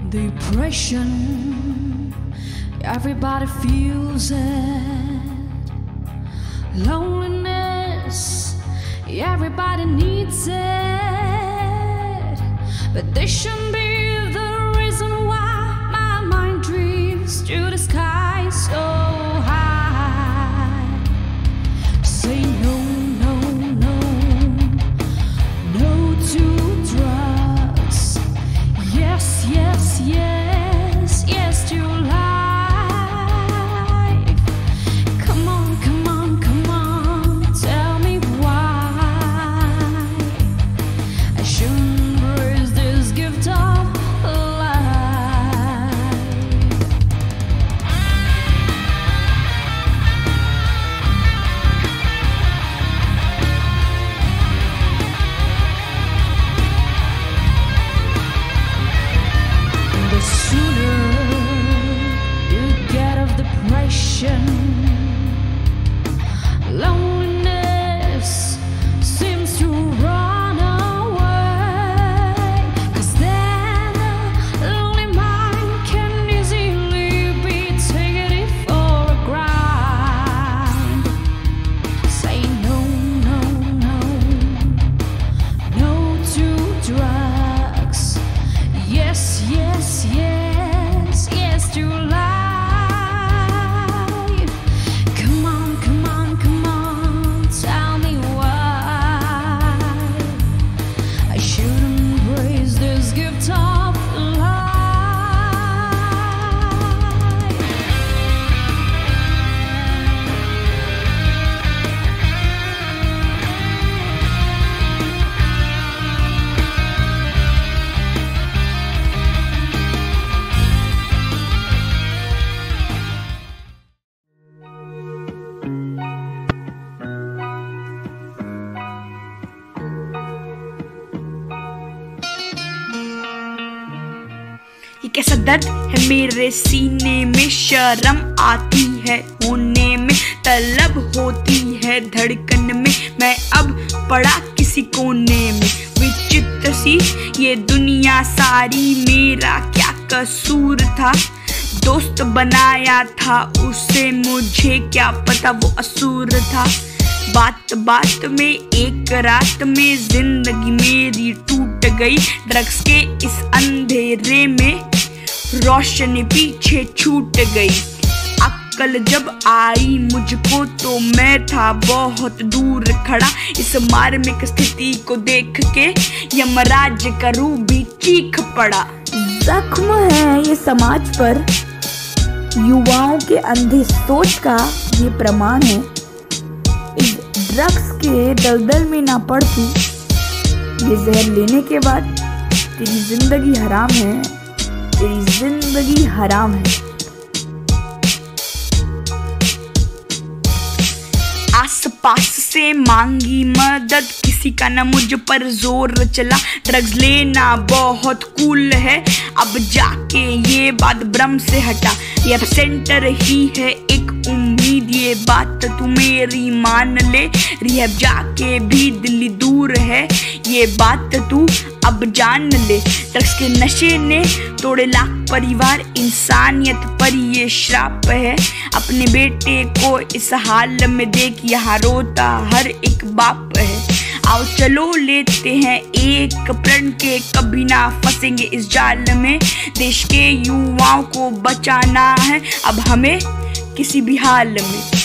Depression, everybody feels it. Loneliness, everybody needs it. But this shouldn't be the reason why my mind drifts to the sky so high. Say no, no, no, no to drugs. Yes, yes, yes, yes to life. Come on, come on, come on, tell me why I shouldn't embrace this gift of life. The sooner you get of depression, loneliness seems to run away. 'Cause then a lonely mind can easily be taken for a grind. Say no, no, no, no to drugs. Yes, yes, yes, yes to life. Come on, come on, come on, tell me why I should embrace this gift of life. ये कैसा दर्द है मेरे सीने में, शर्म आती है होने में, तलब होती है धड़कन में, मैं अब पड़ा किसी कोने में। विचित्र सी ये दुनिया सारी, मेरा क्या कसूर था? दोस्त बनाया था उसे, मुझे क्या पता वो असुर था। बात बात में एक रात में जिंदगी मेरी टूट गई, ड्रग्स के इस अंधेरे में रोशनी पीछे छूट गई। अक्ल जब आई मुझको तो मैं था बहुत दूर खड़ा, इस मार्मिक स्थिति को देख के यमराज का रूह भी चीख पड़ा। जख्म है ये समाज पर, युवाओं के अंधी सोच का ये प्रमाण है। इस ड्रग्स के दलदल में ना पड़ तू, ये जहर लेने के बाद तेरी जिंदगी हराम है, तेरी जिंदगी हराम है। आस पास से मांगी मदद, किसी का ना मुझ पर जोर चला। ड्रग्स लेना बहुत कूल है, अब जाके ये बात भ्रम से हटा। ये सेंटर ही है एक उम्मीद, ये बात तू मेरी मान ले। रिहब जाके भी दिल्ली दूर है, ये बात तू अब जान ले। ड्रग्स के नशे ने तोड़े लाख परिवार, इंसानियत पर ये श्राप है। अपने बेटे को इस हाल में देख यहाँ रोता हर एक बाप है। आओ चलो लेते हैं एक प्रण के, कभी ना फंसेंगे इस जाल में। देश के युवाओं को बचाना है अब हमें किसी भी हाल में।